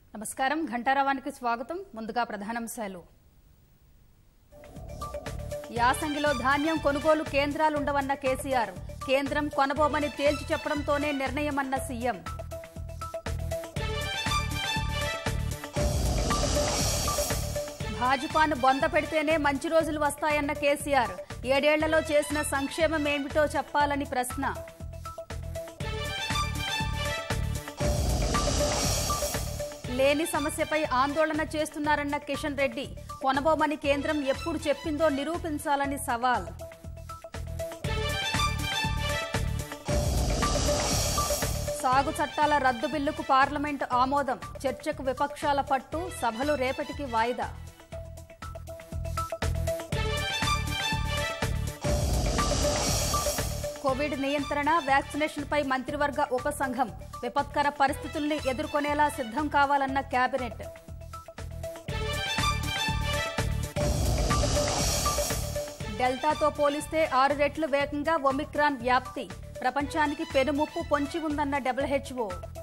నమస్కారం ఘంటారావానికి స్వాగతం. ముందుగా ప్రధానాంశాలు. యాసంగిలో ధాన్యం కొనుగోలు కేంద్రాలుండవన్న కేసీఆర్. కేంద్రం కొనబోమని తేల్చి చెప్పడంతోనే నిర్ణయమన్న సీఎం. భాజపాను బొంద పెడితేనే మంచి రోజులు వస్తాయన్న కేసీఆర్. 7 ఏళ్లలో చేసిన సంక్షేమం ఏమిటో చెప్పాలని ప్రశ్న. లేని సమస్యపై ఆందోళన చేస్తున్నారన్న కిషన్ రెడ్డి. కొనబోమని కేంద్రం ఎప్పుడు చెప్పిందో నిరూపించాలని సవాల్. సాగు చట్టాల రద్దు బిల్లుకు పార్లమెంటు ఆమోదం. చర్చకు విపక్షాల పట్టు. సభలు రేపటికి వాయిదా. కోవిడ్ నియంత్రణ, వ్యాక్సినేషన్పై మంత్రివర్గ ఉపసంఘం. విపత్కర పరిస్థితుల్ని ఎదుర్కొనేలా సిద్ధం కావాలన్న కేబినెట్. డెల్టాతో పోలిస్తే 6 రెట్లు వేగంగా ఒమిక్రాన్ వ్యాప్తి. ప్రపంచానికి పెనుముప్పు పొంచి ఉందన్న WHO.